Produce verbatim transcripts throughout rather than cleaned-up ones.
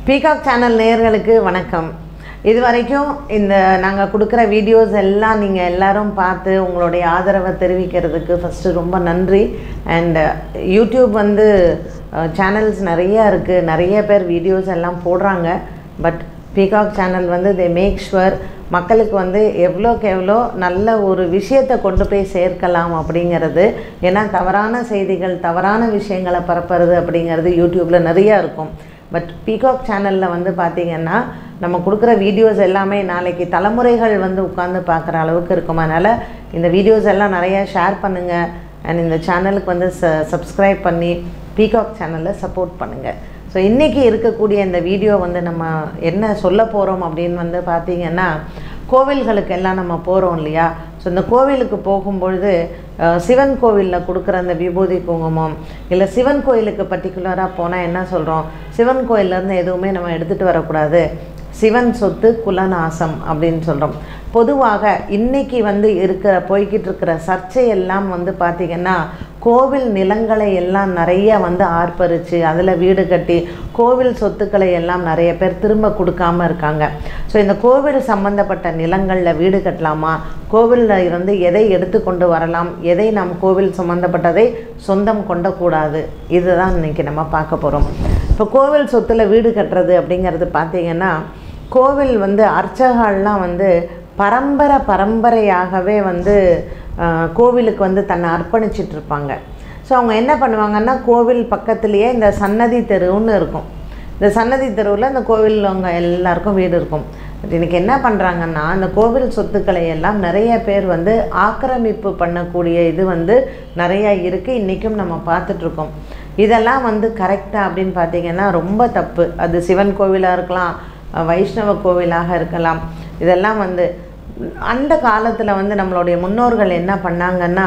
Peacock channel நேயர்களுக்கு வணக்கம். இதுவரைக்கும் இந்த நாங்கள் கொடுக்குற வீடியோஸ் எல்லாம் நீங்கள் எல்லோரும் பார்த்து உங்களுடைய ஆதரவை தெரிவிக்கிறதுக்கு ஃபஸ்ட்டு ரொம்ப நன்றி. அண்ட் யூடியூப் வந்து சேனல்ஸ் நிறையா இருக்குது, நிறைய பேர் வீடியோஸ் எல்லாம் போடுறாங்க. பட் பீகாக் சேனல் வந்து தே மேக் ஷுவர் மக்களுக்கு வந்து எவ்வளோக்கு எவ்வளோ நல்ல ஒரு விஷயத்தை கொண்டு போய் சேர்க்கலாம் அப்படிங்கிறது. ஏன்னா தவறான செய்திகள், தவறான விஷயங்களை பரப்புறது அப்படிங்கிறது யூடியூப்பில் நிறையா இருக்கும். பட் பீகாக் சேனலில் வந்து பார்த்திங்கன்னா நம்ம கொடுக்குற வீடியோஸ் எல்லாமே நாளைக்கு தலைமுறைகள் வந்து உட்காந்து பார்க்குற அளவுக்கு இருக்கும். அதனால் இந்த வீடியோஸ் எல்லாம் நிறையா ஷேர் பண்ணுங்கள். அண்ட் இந்த சேனலுக்கு வந்து ச சப்ஸ்கிரைப் பண்ணி பீகாக் சேனலில் சப்போர்ட் பண்ணுங்கள். ஸோ இன்றைக்கி இருக்கக்கூடிய இந்த வீடியோ வந்து நம்ம என்ன சொல்ல போகிறோம் அப்படின்னு வந்து பார்த்திங்கன்னா, கோவில்களுக்கு எல்லாம் நம்ம போகிறோம் இல்லையா? ஸோ இந்த கோவிலுக்கு போகும்பொழுது சிவன் கோவிலில் கொடுக்குற அந்த விபூதி குங்குமம், இல்லை சிவன் கோயிலுக்கு பர்டிகுலராக போனால் என்ன சொல்கிறோம், சிவன் கோயிலேருந்து எதுவுமே நம்ம எடுத்துகிட்டு வரக்கூடாது, சிவன் சொத்து குலநாசம் அப்படின்னு சொல்கிறோம். பொதுவாக இன்றைக்கி வந்து இருக்கிற போய்கிட்டு இருக்கிற சர்ச்சையெல்லாம் வந்து பார்த்திங்கன்னா, கோவில் நிலங்களை எல்லாம் நிறைய வந்து ஆர்ப்பரித்து அதில் வீடு கட்டி கோவில் சொத்துக்களை எல்லாம் நிறைய பேர் திரும்ப கொடுக்காமல் இருக்காங்க. ஸோ இந்த கோவில் சம்பந்தப்பட்ட நிலங்களில் வீடு கட்டலாமா, கோவிலில் இருந்து எதை எடுத்து கொண்டு வரலாம், எதை நாம் கோவில் சம்மந்தப்பட்டதை சொந்தம் கொண்டக்கூடாது, இதுதான் இன்றைக்கி நம்ம பார்க்க போகிறோம். இப்போ கோவில் சொத்தில் வீடு கட்டுறது அப்படிங்கிறது பார்த்திங்கன்னா, கோவில் வந்து அர்ச்சகர்கள்லாம் வந்து பரம்பரை பரம்பரையாகவே வந்து கோவிலுக்கு வந்து தன்னை அர்ப்பணிச்சிட்ருப்பாங்க. ஸோ அவங்க என்ன பண்ணுவாங்கன்னா, கோவில் பக்கத்துலேயே இந்த சன்னதி தெருவுன்னு இருக்கும். இந்த சன்னதி தெருவில் இந்த கோவில் அவங்க எல்லாருக்கும் வீடு இருக்கும். பட் இன்றைக்கி என்ன பண்ணுறாங்கன்னா, அந்த கோவில் சொத்துக்களை எல்லாம் நிறைய பேர் வந்து ஆக்கிரமிப்பு பண்ணக்கூடிய இது வந்து நிறையா இருக்குது. இன்றைக்கும் நம்ம பார்த்துட்ருக்கோம். இதெல்லாம் வந்து கரெக்டாக அப்படின்னு பார்த்திங்கன்னா ரொம்ப தப்பு. அது சிவன் கோவிலாக இருக்கலாம், வைஷ்ணவ கோவிலாக இருக்கலாம். இதெல்லாம் வந்து அந்த காலத்தில் வந்து நம்மளுடைய முன்னோர்கள் என்ன பண்ணாங்கன்னா,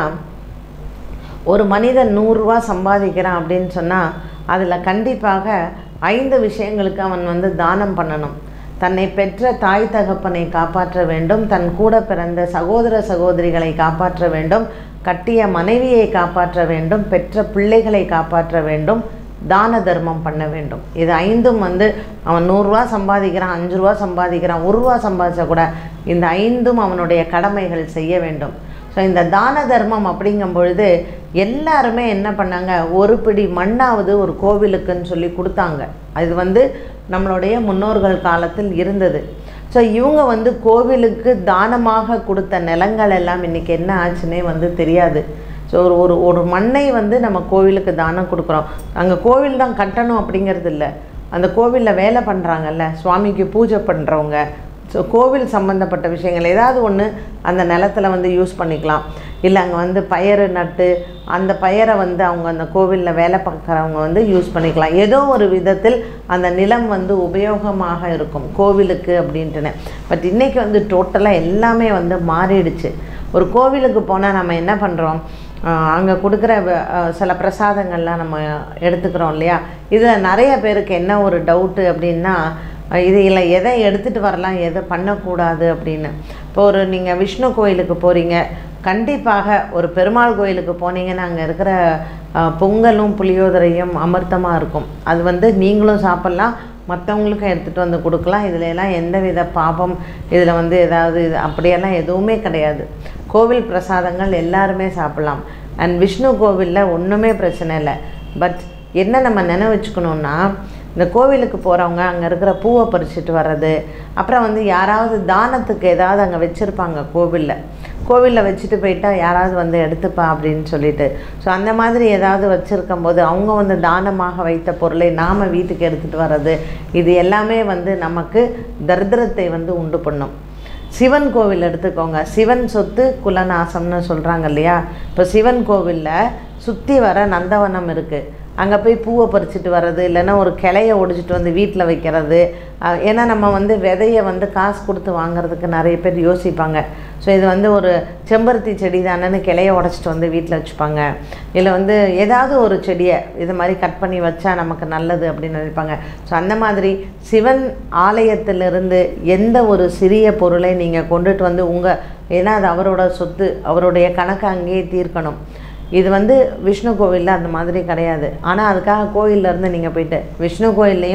ஒரு மனிதன் நூறுரூவா சம்பாதிக்கிறான் அப்படின்னு சொன்னால் அதில் கண்டிப்பாக ஐந்து விஷயங்களுக்கு அவன் வந்து தானம் பண்ணணும். தன்னை பெற்ற தாய் தகப்பனை காப்பாற்ற வேண்டும், தன் கூட பிறந்த சகோதர சகோதரிகளை காப்பாற்ற வேண்டும், கட்டிய மனைவியை காப்பாற்ற வேண்டும், பெற்ற பிள்ளைகளை காப்பாற்ற வேண்டும், தான தர்மம் பண்ண வேண்டும். இது ஐந்தும் வந்து அவன் நூறுரூவா சம்பாதிக்கிறான், அஞ்சு ரூபா சம்பாதிக்கிறான், ஒரு ரூபா சம்பாதிச்சா கூட இந்த ஐந்தும் அவனுடைய கடமைகள் செய்ய வேண்டும். ஸோ இந்த தான தர்மம் அப்படிங்கும் பொழுது எல்லாருமே என்ன பண்ணாங்க, ஒரு பிடி மண்ணாவது ஒரு கோவிலுக்குன்னு சொல்லி கொடுத்தாங்க. அது வந்து நம்மளுடைய முன்னோர்கள் காலத்தில் இருந்தது. ஸோ இவங்க வந்து கோவிலுக்கு தானமாக கொடுத்த நிலங்கள் எல்லாம் இன்றைக்கி என்ன ஆச்சுன்னே வந்து தெரியாது. ஸோ ஒரு ஒரு ஒரு மண்ணை வந்து நம்ம கோவிலுக்கு தானம் கொடுக்குறோம். அங்கே கோவில் தான் கட்டணும் அப்படிங்கிறது இல்லை. அந்த கோவிலில் வேலை பண்ணுறாங்கல்ல, சுவாமிக்கு பூஜை பண்ணுறவங்க, ஸோ கோவில் சம்மந்தப்பட்ட விஷயங்கள் ஏதாவது ஒன்று அந்த நிலத்தில் வந்து யூஸ் பண்ணிக்கலாம். இல்லை அங்கே வந்து பயிறு நட்டு அந்த பயிரை வந்து அவங்க அந்த கோவிலில் வேலை பார்க்குறவங்க வந்து யூஸ் பண்ணிக்கலாம். ஏதோ ஒரு விதத்தில் அந்த நிலம் வந்து உபயோகமாக இருக்கும் கோவிலுக்கு அப்படின்ட்டுன்னு. பட் இன்றைக்கி வந்து டோட்டலாக எல்லாமே வந்து மாறிடுச்சு. ஒரு கோவிலுக்கு போனால் நம்ம என்ன பண்ணுறோம், அங்கே கொடுக்குற சில பிரசாதங்கள்லாம் நம்ம எடுத்துக்கிறோம் இல்லையா? இதில் நிறைய பேருக்கு என்ன ஒரு டவுட்டு அப்படின்னா, இது இல்லை எதை எடுத்துகிட்டு வரலாம், எதை பண்ணக்கூடாது அப்படின்னு. இப்போ ஒரு நீங்கள் விஷ்ணு கோயிலுக்கு போகிறீங்க, கண்டிப்பாக ஒரு பெருமாள் கோயிலுக்கு போனீங்கன்னா அங்கே இருக்கிற பொங்கலும் புளியோதரையும் அமிர்தமாக இருக்கும். அது வந்து நீங்களும் சாப்பிட்லாம், மற்றவங்களுக்கும் எடுத்துகிட்டு வந்து கொடுக்கலாம். இதில் எல்லாம் எந்த வித பாபம், இதில் வந்து ஏதாவது இது அப்படியெல்லாம் எதுவுமே கிடையாது. கோவில் பிரசாதங்கள் எல்லாருமே சாப்பிட்லாம். அண்ட் விஷ்ணு கோவிலில் ஒன்றுமே பிரச்சனை இல்லை. பட் என்ன நம்ம நினைவச்சுக்கணுன்னா, இந்த கோவிலுக்கு போகிறவங்க அங்கே இருக்கிற பூவை பறிச்சுட்டு வர்றது, அப்புறம் வந்து யாராவது தானத்துக்கு ஏதாவது அங்கே வச்சுருப்பாங்க கோவிலில், கோவிலில் வச்சுட்டு போயிட்டால் யாராவது வந்து எடுத்துப்பா அப்படின்னு சொல்லிட்டு. ஸோ அந்த மாதிரி ஏதாவது வச்சுருக்கும் போது அவங்க வந்து தானமாக வைத்த பொருளை நாம் வீட்டுக்கு எடுத்துகிட்டு வர்றது, இது எல்லாமே வந்து நமக்கு தரித்திரத்தை வந்து உண்டு பண்ணும். சிவன் கோவில் எடுத்துக்கோங்க, சிவன் சொத்து குலநாசம்னு சொல்கிறாங்க இல்லையா? இப்போ சிவன் கோவிலில் சுற்றி வர நந்தவனம் இருக்குது. அங்கே போய் பூவை பறிச்சுட்டு வர்றது, இல்லைன்னா ஒரு கிளையை ஒடிச்சிட்டு வந்து வீட்டில் வைக்கிறது. ஏன்னா நம்ம வந்து விதையை வந்து காசு கொடுத்து வாங்கிறதுக்கு நிறைய பேர் யோசிப்பாங்க. ஸோ இது வந்து ஒரு செம்பருத்தி செடி தானேன்னு கிளையை உடச்சிட்டு வந்து வீட்டில் வச்சுப்பாங்க. இல்லை வந்து ஏதாவது ஒரு செடியை இது மாதிரி கட் பண்ணி வச்சா நமக்கு நல்லது அப்படின்னு நினைப்பாங்க. ஸோ அந்த மாதிரி சிவன் ஆலயத்திலிருந்து எந்த ஒரு சிறிய பொருளை நீங்கள் கொண்டுட்டு வந்து உங்கள், ஏன்னா அது அவரோட சொத்து, அவருடைய கணக்கை அங்கேயே தீர்க்கணும். இது வந்து விஷ்ணு கோவிலில் அந்த மாதிரி கிடையாது. ஆனால் அதுக்காக கோயிலேருந்து நீங்கள் போய்ட்டு விஷ்ணு கோயில்லையும்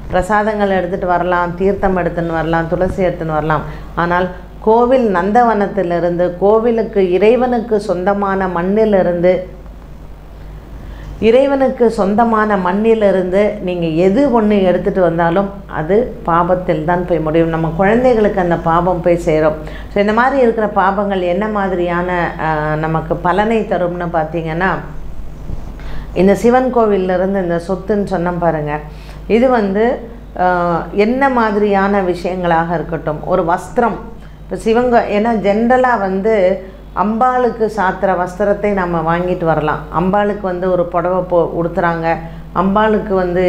பிரசாதங்கள் எடுத்துகிட்டு வரலாம், தீர்த்தம் எடுத்துன்னு வரலாம், துளசி எடுத்துன்னு வரலாம். ஆனால் கோவில் நந்தவனத்திலிருந்து, கோவிலுக்கு இறைவனுக்கு சொந்தமான மண்ணிலிருந்து இறைவனுக்கு சொந்தமான மண்ணிலிருந்து நீங்கள் எது ஒன்று எடுத்துகிட்டு வந்தாலும் அது பாபத்தில் தான் போய் முடியும். நம்ம குழந்தைகளுக்கு அந்த பாபம் போய் சேரும். ஸோ இந்த மாதிரி இருக்கிற பாபங்கள் என்ன மாதிரியான நமக்கு பலனை தரும்னு பார்த்திங்கன்னா, இந்த சிவன் கோவிலிருந்து இந்த சொத்துன்னு சொன்ன பாருங்கள், இது வந்து என்ன மாதிரியான விஷயங்களாக இருக்கட்டும், ஒரு வஸ்திரம். இப்போ சிவங்க ஏன்னா ஜென்ரலாக வந்து அம்பாளுக்கு சாத்திர வஸ்திரத்தை நம்ம வாங்கிட்டு வரலாம். அம்பாளுக்கு வந்து ஒரு புடவை போ உடுத்துறாங்க, அம்பாளுக்கு வந்து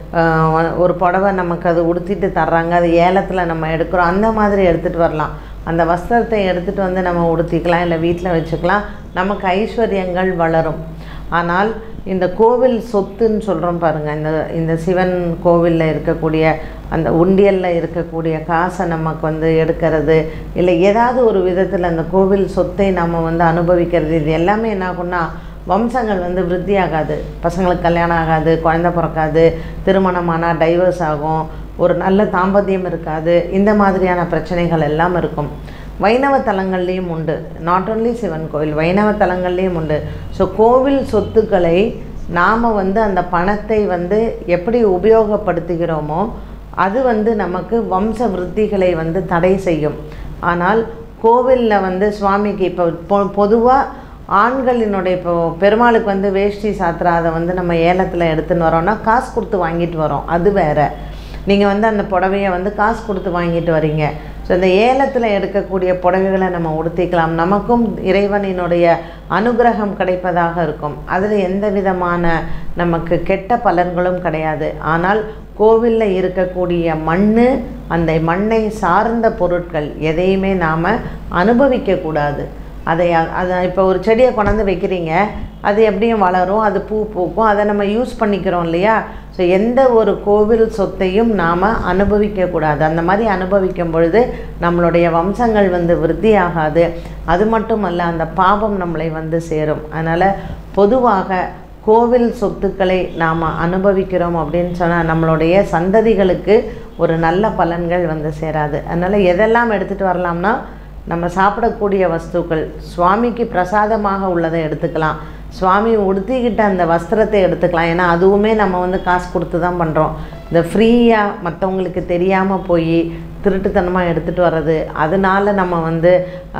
ஒரு புடவை நமக்கு அது உடுத்திட்டு தர்றாங்க, அது ஏலத்தில் நம்ம எடுக்கிறோம். அந்த மாதிரி எடுத்துகிட்டு வரலாம். அந்த வஸ்திரத்தை எடுத்துகிட்டு வந்து நம்ம உடுத்திக்கலாம், இல்லை வீட்டில் வச்சுக்கலாம், நமக்கு ஐஸ்வர்யங்கள் வளரும். ஆனால் இந்த கோவில் சொத்துன்னு சொல்கிறோம் பாருங்கள், இந்த இந்த சிவன் கோவிலில் இருக்கக்கூடிய அந்த உண்டியலில் இருக்கக்கூடிய காசை நமக்கு வந்து எடுக்கிறது, இல்லை ஏதாவது ஒரு விதத்தில் அந்த கோவில் சொத்தை நம்ம வந்து அனுபவிக்கிறது, இது எல்லாமே என்ன ஆகும்னா வம்சங்கள் வந்து விருத்தி ஆகாது. பசங்களுக்கு கல்யாணம் ஆகாது, குழந்தை பிறக்காது, திருமணமானால் டைவர்ஸ் ஆகும், ஒரு நல்ல தாம்பத்தியம் இருக்காது. இந்த மாதிரியான பிரச்சனைகள் எல்லாம் இருக்கும். வைணவ தலங்கள்லேயும் உண்டு, நாட் ஓன்லி சிவன் கோவில், வைணவ தலங்கள்லேயும் உண்டு. ஸோ கோவில் சொத்துக்களை நாம் வந்து அந்த பணத்தை வந்து எப்படி உபயோகப்படுத்துகிறோமோ அது வந்து நமக்கு வம்ச விருத்திகளை வந்து தடை செய்யும். ஆனால் கோவிலில் வந்து சுவாமிக்கு இப்போ பொ பொதுவாக ஆண்களினுடைய இப்போ பெருமாளுக்கு வந்து வேஷ்டி சாத்திரா அதை வந்து நம்ம ஏலத்தில் எடுத்துன்னு வரோன்னா காசு கொடுத்து வாங்கிட்டு வரோம், அது வேறு. நீங்கள் வந்து அந்த புடவையை வந்து காசு கொடுத்து வாங்கிட்டு வரீங்க. ஸோ இந்த ஏலத்தில் எடுக்கக்கூடிய புடவைகளை நம்ம உடுத்திக்கலாம், நமக்கும் இறைவனினுடைய அனுகிரகம் கிடைப்பதாக இருக்கும். அதில் எந்த விதமான நமக்கு கெட்ட பலன்களும் கிடையாது. ஆனால் கோவிலில் இருக்கக்கூடிய மண், அந்த மண்ணை சார்ந்த பொருட்கள் எதையுமே நாம் அனுபவிக்கக்கூடாது. அதை அதை இப்போ ஒரு செடியை கொண்டாந்து வைக்கிறீங்க, அது எப்படியும் வளரும், அது பூ பூக்கும், அதை நம்ம யூஸ் பண்ணிக்கிறோம் இல்லையா. ஸோ எந்த ஒரு கோவில் சொத்தையும் நாம் அனுபவிக்கக்கூடாது. அந்த மாதிரி அனுபவிக்கும் பொழுது நம்மளுடைய வம்சங்கள் வந்து விருத்தி ஆகாது. அது மட்டும் அல்ல, அந்த பாபம் நம்மளை வந்து சேரும். அதனால் பொதுவாக கோவில் சொத்துக்களை நாம் அனுபவிக்கிறோம் அப்படின்னு சொன்னால் நம்மளுடைய சந்ததிகளுக்கு ஒரு நல்ல பலன்கள் வந்து சேராது. அதனால் எதெல்லாம் எடுத்துகிட்டு வரலாம்னா, நம்ம சாப்பிடக்கூடிய வஸ்துக்கள், சுவாமிக்கு பிரசாதமாக உள்ளதை எடுத்துக்கலாம், சுவாமி உடுத்திக்கிட்ட அந்த வஸ்திரத்தை எடுத்துக்கலாம். ஏன்னா அதுவுமே நம்ம வந்து காசு கொடுத்து தான் பண்ணுறோம். இந்த ஃப்ரீயாக மற்றவங்களுக்கு தெரியாமல் போய் திருட்டுத்தனமாக எடுத்துகிட்டு வர்றது, அதனால் நம்ம வந்து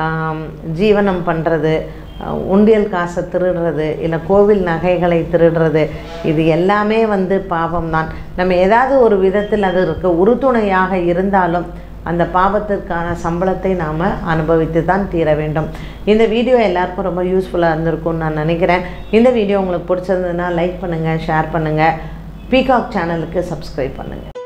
ஜீவனம் பண்ணுறது, உண்டியல் காசை திருடுறது, இல்லை கோவில் நகைகளை திருடுறது, இது எல்லாமே வந்து பாவம்தான். நம்ம ஏதாவது ஒரு விதத்தில் அதற்கு உறுதுணையாக இருந்தாலும் அந்த பாவத்திற்கான சம்பளத்தை நாம் அனுபவித்து தான் தீர வேண்டும். இந்த வீடியோ எல்லாருக்கும் ரொம்ப யூஸ்ஃபுல்லாக இருந்திருக்கும்னு நான் நினைக்கிறேன். இந்த வீடியோ உங்களுக்கு பிடிச்சிருந்ததுன்னா லைக் பண்ணுங்கள், ஷேர் பண்ணுங்கள், பீகாக் சேனலுக்கு சப்ஸ்கிரைப் பண்ணுங்கள்.